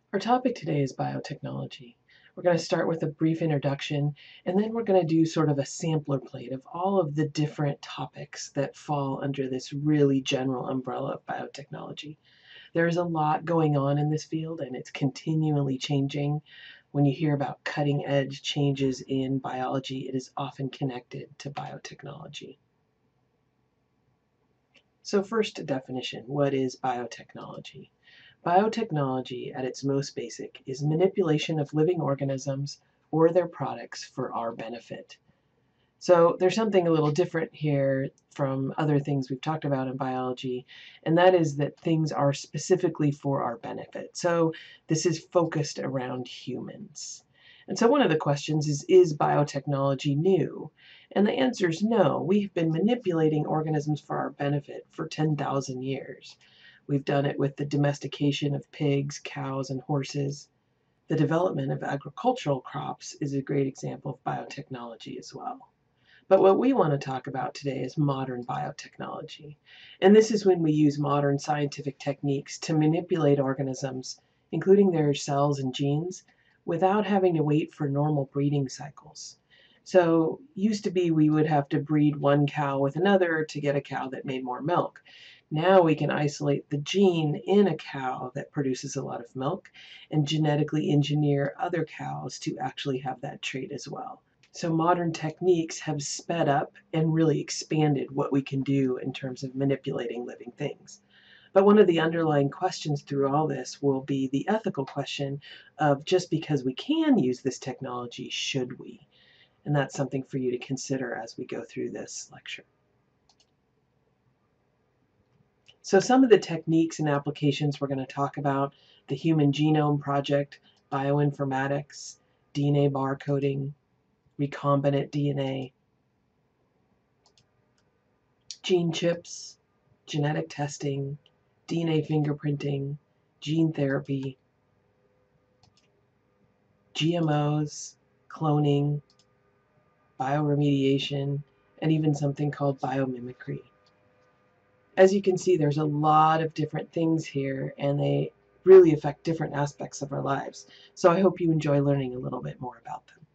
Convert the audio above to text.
Our topic today is biotechnology. We're going to start with a brief introduction, and then we're going to do sort of a sampler plate of all of the different topics that fall under this really general umbrella of biotechnology. There is a lot going on in this field, and it's continually changing. When you hear about cutting edge changes in biology, it is often connected to biotechnology. So first, a definition. What is biotechnology? Biotechnology, at its most basic, is manipulation of living organisms or their products for our benefit. So there's something a little different here from other things we've talked about in biology, and that is that things are specifically for our benefit. So this is focused around humans. And so one of the questions is biotechnology new? And the answer is no. We've been manipulating organisms for our benefit for 10,000 years. We've done it with the domestication of pigs, cows, and horses. The development of agricultural crops is a great example of biotechnology as well. But what we want to talk about today is modern biotechnology. And this is when we use modern scientific techniques to manipulate organisms, including their cells and genes, without having to wait for normal breeding cycles. So used to be we would have to breed one cow with another to get a cow that made more milk. Now we can isolate the gene in a cow that produces a lot of milk and genetically engineer other cows to actually have that trait as well. So modern techniques have sped up and really expanded what we can do in terms of manipulating living things. But one of the underlying questions through all this will be the ethical question of just because we can use this technology, should we? And that's something for you to consider as we go through this lecture. So some of the techniques and applications we're going to talk about: the Human Genome Project, bioinformatics, DNA barcoding, recombinant DNA, gene chips, genetic testing, DNA fingerprinting, gene therapy, GMOs, cloning, bioremediation, and even something called biomimicry. As you can see, there's a lot of different things here, and they really affect different aspects of our lives. So I hope you enjoy learning a little bit more about them.